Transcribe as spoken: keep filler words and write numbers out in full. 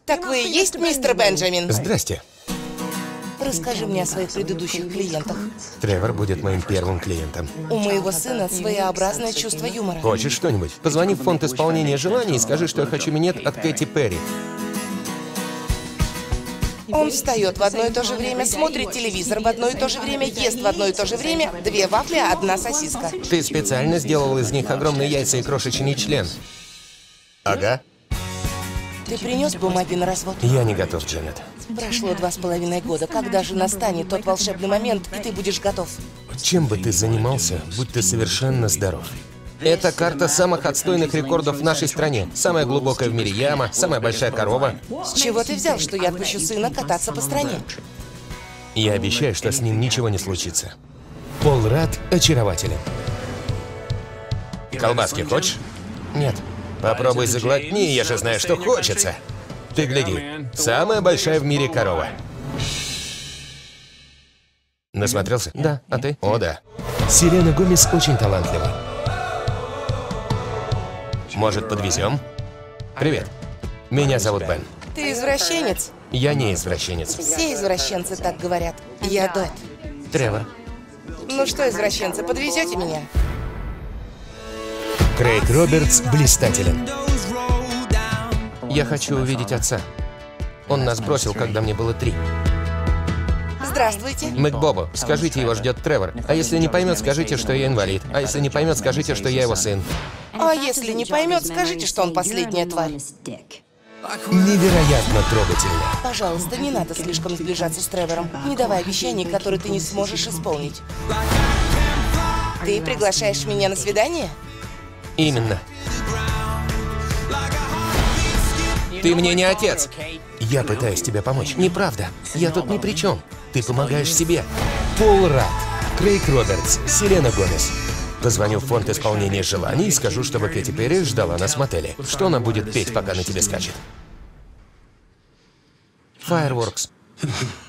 Так вы и есть мистер Бенджамин? Здрасте. Расскажи мне о своих предыдущих клиентах. Тревор будет моим первым клиентом. У моего сына своеобразное чувство юмора. Хочешь что-нибудь? Позвони в фонд исполнения желаний и скажи, что я хочу минет от Кэти Перри. Он встает в одно и то же время, смотрит телевизор в одно и то же время, ест в одно и то же время, две вафли, одна сосиска. Ты специально сделал из них огромные яйца и крошечный член? Ага. Ты принес бумаги на развод? Я не готов, Дженнет. Прошло два с половиной года. Когда же настанет тот волшебный момент, и ты будешь готов? Чем бы ты занимался, будь ты совершенно здоров. Это карта самых отстойных рекордов в нашей стране. Самая глубокая в мире яма, самая большая корова. С чего ты взял, что я отпущу сына кататься по стране? Я обещаю, что с ним ничего не случится. Пол Рад очарователен. Колбаски хочешь? Нет. Попробуй заглотни, я же знаю, что хочется. Ты гляди, самая большая в мире корова. Насмотрелся? Да. А ты? О, да. Селена Гомес очень талантлива. Может, подвезем? Привет. Меня зовут Бен. Ты извращенец? Я не извращенец. Все извращенцы так говорят. Я Дот. Тревор. Ну что, извращенцы, подвезете меня? Крейг Робертс блистателен. Я хочу увидеть отца. Он нас бросил, когда мне было три. Здравствуйте. Мы к Бобу. Скажите, его ждет Тревор. А если не поймет, скажите, что я инвалид. А если не поймет, скажите, что я его сын. А если не поймет, скажите, что он последняя тварь. Невероятно трогательно. Пожалуйста, не надо слишком сближаться с Тревором. Не давай обещаний, которые ты не сможешь исполнить. Ты приглашаешь меня на свидание? Именно. Ты мне не отец. Я пытаюсь тебе помочь. Неправда. Я тут ни при чем. Ты помогаешь себе. Пол Рад, Крейг Робертс, Селена Гомес. Позвоню в фонд исполнения желаний и скажу, чтобы Кэти Перри ждала нас в мотеле. Что она будет петь, пока на тебе скачет? Fireworks.